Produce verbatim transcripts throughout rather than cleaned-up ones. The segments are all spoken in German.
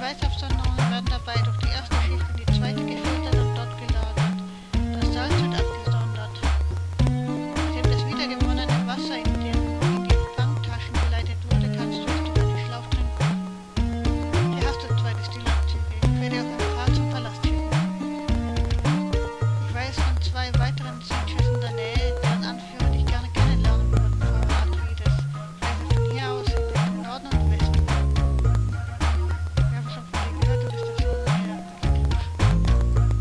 Schweißabsonderungen werden dabei durch die erste Schicht in die zweite gefiltert und dort gelagert. Das Salz wird abgesondert. Nachdem das wiedergewonnene Wasser in, den, in die Fangtaschen geleitet wurde, kannst du es durch einen Schlauch trinken. Hier hast du zwei Destillanzüge. Ich werde auf ein paar zum Palast schicken. Ich weiß von zwei weiteren Siegschüssen der Nähe, deren Anführer dich gerne kennenlernen würden, Frau Atreides. Ich reise von hier aus in den Norden und Westen. Ich habe schon von dir gehört, du bist der Sohn meiner Krieger.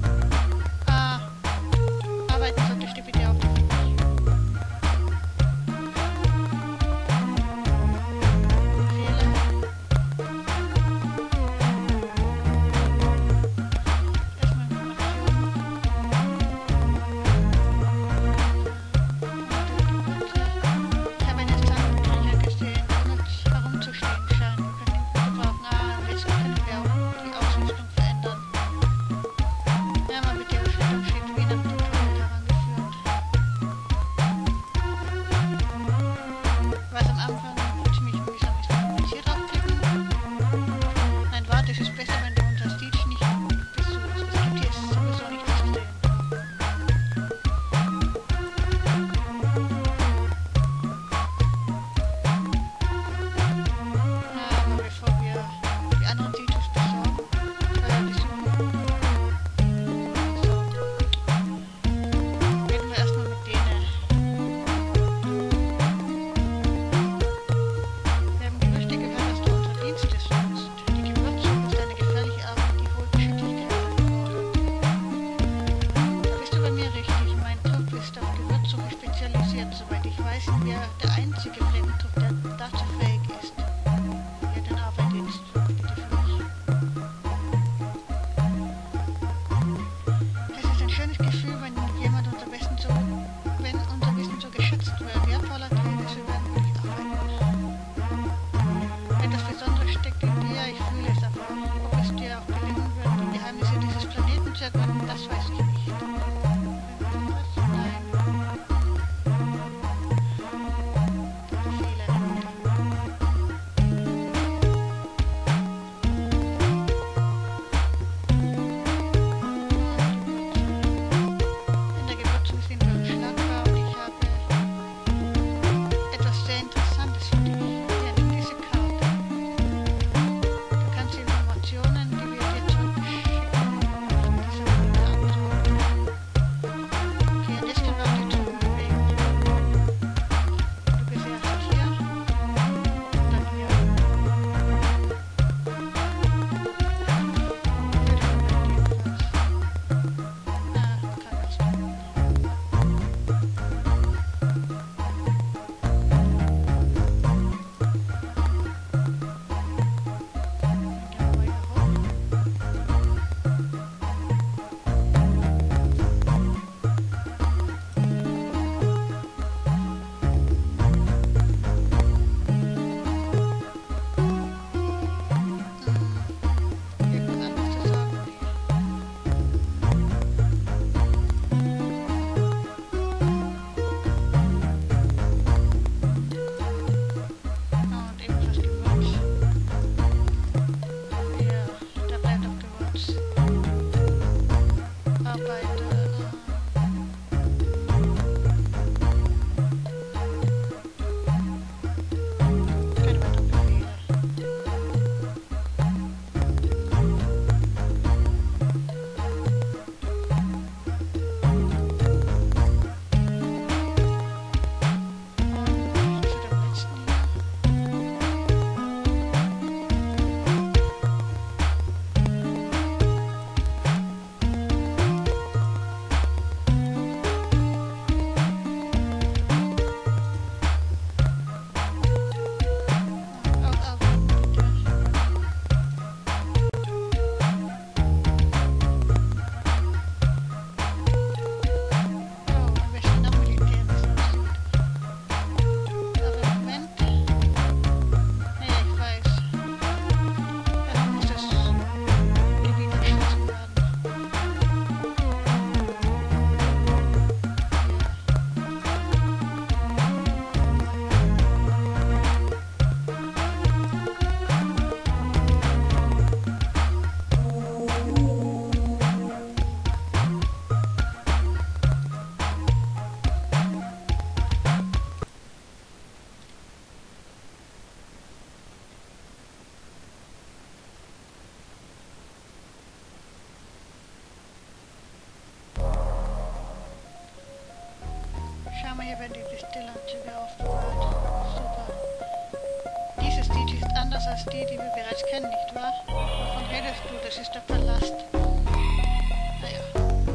werden die Distillanzüge aufbewahrt. Super. Dieses D J ist anders als die, die wir bereits kennen, nicht wahr? Wovon redest du? Das ist der Palast. Naja.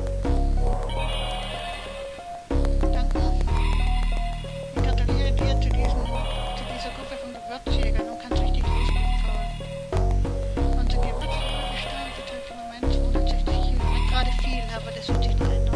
Danke. Ich gratuliere dir zu, diesen, zu dieser Gruppe von Gewürzjägern. Nun kannst richtig losgehen, Paul. Unser Gewürzbestand beträgt im Moment zweihundertsechzig Kilo. Nicht gerade viel, aber das wird sich noch ändern.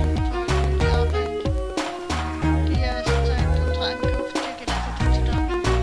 Dank.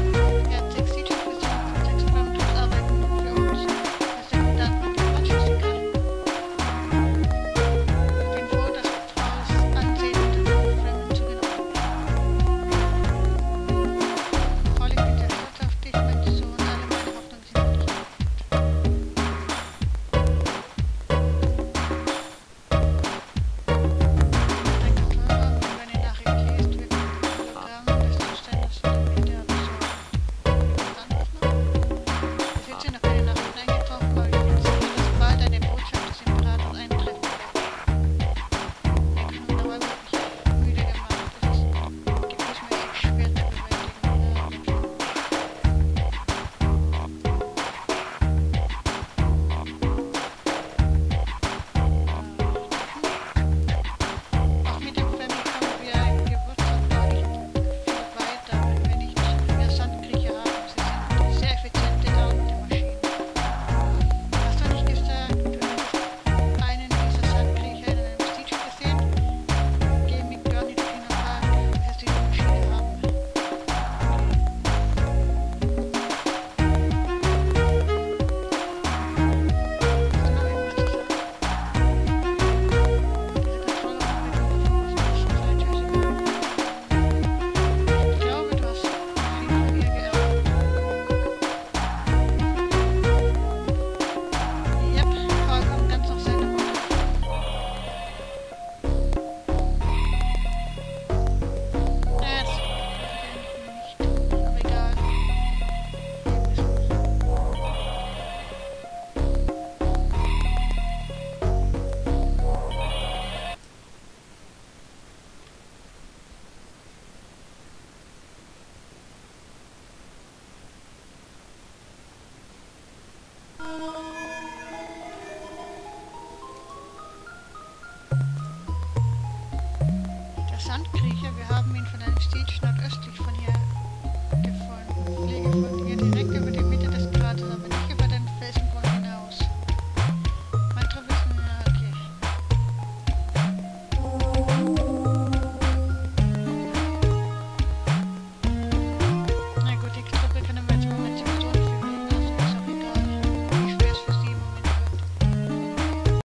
Sandkriecher. Wir haben ihn von einem Stage nordöstlich von hier gefunden. Ich fliege von hier direkt über die Mitte